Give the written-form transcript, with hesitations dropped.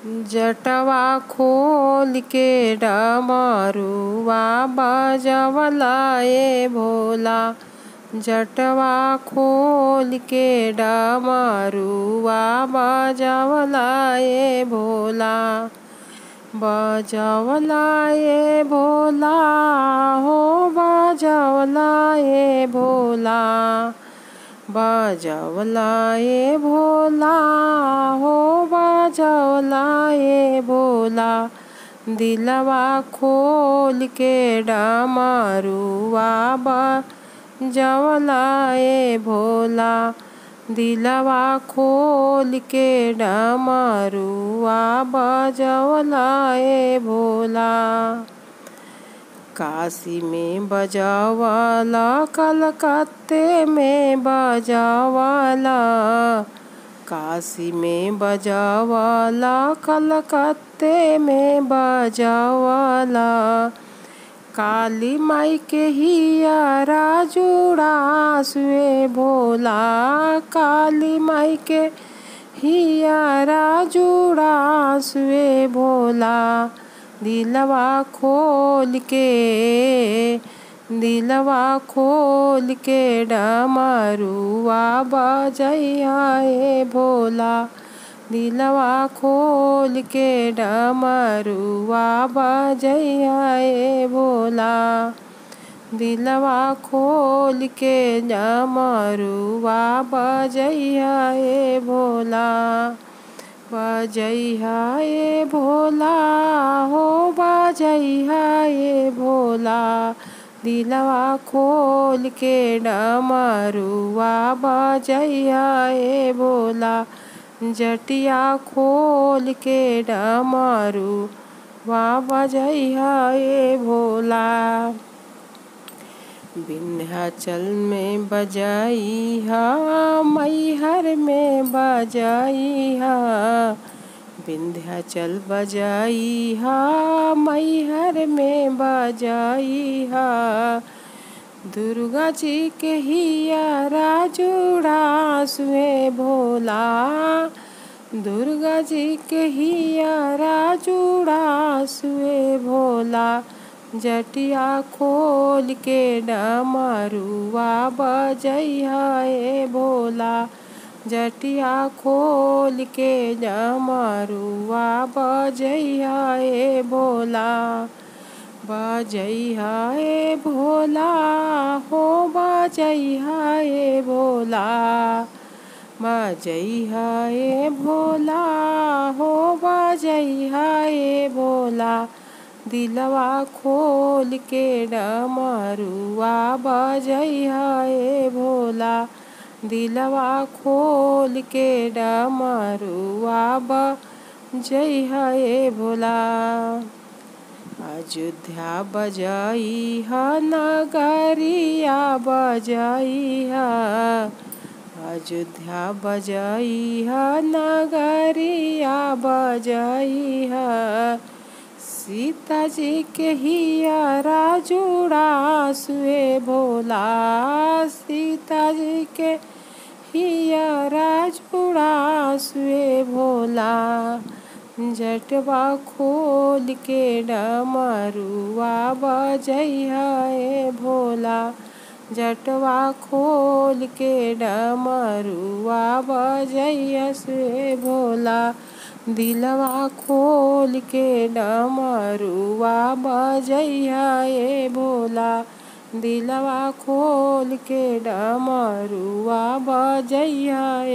जटवा खोल के डमरुआ बजवला ए भोला। जटवा खोल के डमरुआ बजवला ए भोला। बजवला ए भोला हो बजवला ए भोला। बजवला ए भोला हो बजवला ए भोला। दिलवा खोल के डमरुआ बजवला ए भोला। दिलवा खोल के डमरुआ बजवला ए भोला। काशी में बजवला कलकत्ते में बजवला। काशी में बजवला कलकत्ते में बजवला। काली माई के हियरा जुड़ासुए भोला। काली माई के हियरा जुड़ासुए भोला। दिलवा खोल के डमरुआ बजैया ए भोला। दिलवा खोल के डमरुआ बजैया ए भोला। दिलवा खोल के डमरुआ बजैया ए भोला। बजैया ए भोला हो बजैया ए भोला। दिलवा खोल के डमरुआ बजैया ए भोला। जटिया खोल के डमरुआ बजैया ए भोला। विंध्याचल में बजैया मैहर में बजैया। विंध्याचल बजैया मैहर में बजैया। दुर्गा जी के हियरा जुड़ासुए भोला। दुर्गा जी के हियरा जुड़ासुए भोला। जटिया खोल के डमरुआ बजैया ए भोला। जटिया खोल के डमरुआ बजैया ए भोला। बजैया ए भोला हो बजैया ए भोला। बजैया ए भोला हो बजैया ए भोला। दिलवा खोल के डमरुआ बजैया ए भोला। दिलवा खोल के डमरुआ बजैया ए भोला। अयोध्या बजैया नगरिया बजैया। अयोध्या बजैया नगरिया बजैया। सीता जी के हियरा जुड़ासुए भोला। सीता जी के हियरा जुड़ासुए भोला। जटवा खोल के डमरुआ बजैया ए भोला। जटवा खोल के डमरुआ बजैया से भोला। दिलवा खोल के डमरुआ बजैया ए भोला। दिलवा खोल के डमरुआ बजैया।